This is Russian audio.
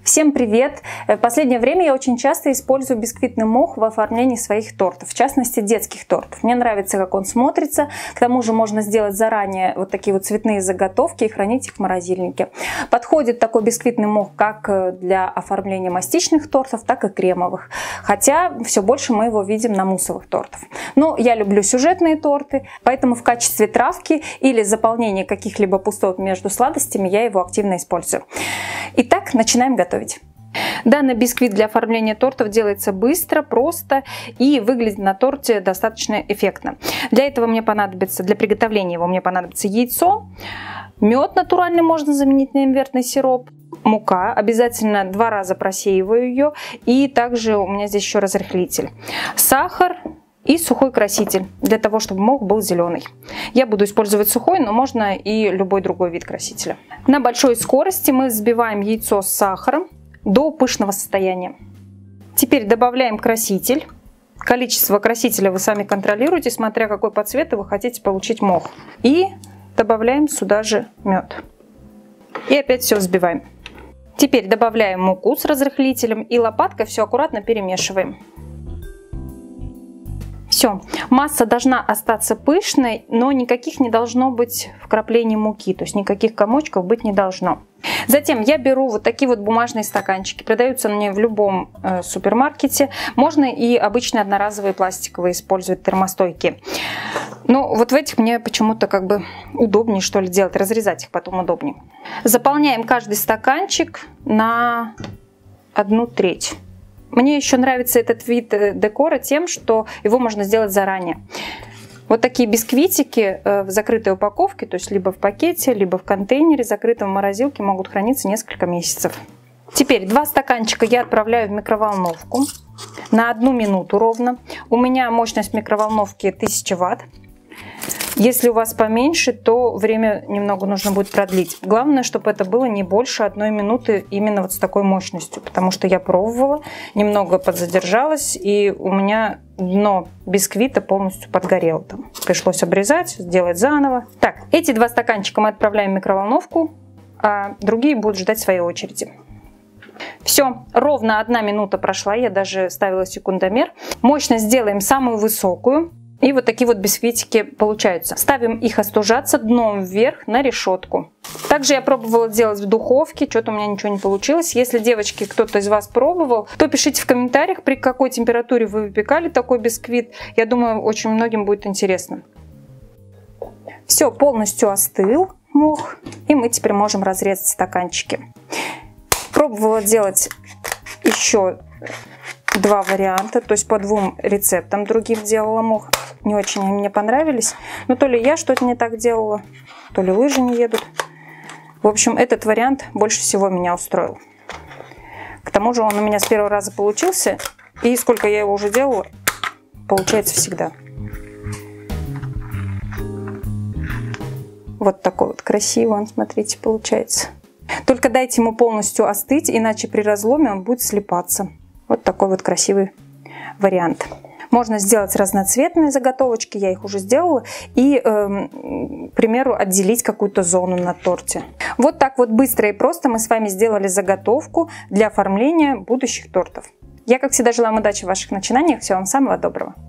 Всем привет! В последнее время я очень часто использую бисквитный мох в оформлении своих тортов, в частности детских тортов. Мне нравится, как он смотрится, к тому же можно сделать заранее вот такие вот цветные заготовки и хранить их в морозильнике. Подходит такой бисквитный мох как для оформления мастичных тортов, так и кремовых, хотя все больше мы его видим на муссовых тортах. Но я люблю сюжетные торты, поэтому в качестве травки или заполнения каких-либо пустот между сладостями я его активно использую. Итак, начинаем готовить. Данный бисквит для оформления тортов делается быстро, просто и выглядит на торте достаточно эффектно. Для этого мне понадобится, для приготовления его мне понадобится яйцо, мед натуральный, можно заменить на имбирный сироп, мука, обязательно 2 раза просеиваю ее, и также у меня здесь еще разрыхлитель, сахар и сухой краситель, для того, чтобы мох был зеленый. Я буду использовать сухой, но можно и любой другой вид красителя. На большой скорости мы взбиваем яйцо с сахаром до пышного состояния. Теперь добавляем краситель. Количество красителя вы сами контролируете, смотря какой по цвету вы хотите получить мох. И добавляем сюда же мед. И опять все взбиваем. Теперь добавляем муку с разрыхлителем и лопаткой все аккуратно перемешиваем. Все, масса должна остаться пышной, но никаких не должно быть вкраплений муки, то есть никаких комочков быть не должно. Затем я беру вот такие вот бумажные стаканчики, продаются они в любом супермаркете, можно и обычные одноразовые пластиковые использовать, термостойкие. Но вот в этих мне почему-то как бы удобнее, что ли, делать, разрезать их потом удобнее. Заполняем каждый стаканчик на 1/3. Мне еще нравится этот вид декора тем, что его можно сделать заранее. Вот такие бисквитики в закрытой упаковке, то есть либо в пакете, либо в контейнере, закрытом в морозилке, могут храниться несколько месяцев. Теперь 2 стаканчика я отправляю в микроволновку на 1 минуту ровно. У меня мощность микроволновки 1000 Вт. Если у вас поменьше, то время немного нужно будет продлить. Главное, чтобы это было не больше 1 минуты именно вот с такой мощностью, потому что я пробовала, немного подзадержалась, и у меня дно бисквита полностью подгорело. Там пришлось обрезать, сделать заново. Так, эти 2 стаканчика мы отправляем в микроволновку, а другие будут ждать своей очереди. Все, ровно 1 минута прошла, я даже ставила секундомер. Мощность сделаем самую высокую. И вот такие вот бисквитики получаются. Ставим их остужаться дном вверх на решетку. Также я пробовала делать в духовке, что-то у меня ничего не получилось. Если, девочки, кто-то из вас пробовал, то пишите в комментариях, при какой температуре вы выпекали такой бисквит. Я думаю, очень многим будет интересно. Все, полностью остыл мох, и мы теперь можем разрезать стаканчики. Пробовала делать еще 2 варианта, то есть по 2 рецептам другим делала мох. Не очень они мне понравились. Но то ли я что-то не так делала, то ли лыжи не едут. В общем, этот вариант больше всего меня устроил. К тому же он у меня с первого раза получился. И сколько я его уже делала, получается всегда. Вот такой вот красивый он, смотрите, получается. Только дайте ему полностью остыть, иначе при разломе он будет слипаться. Вот такой вот красивый вариант. Можно сделать разноцветные заготовочки, я их уже сделала, и, к примеру, отделить какую-то зону на торте. Вот так вот быстро и просто мы с вами сделали заготовку для оформления будущих тортов. Я, как всегда, желаю вам удачи в ваших начинаниях. Всего вам самого доброго.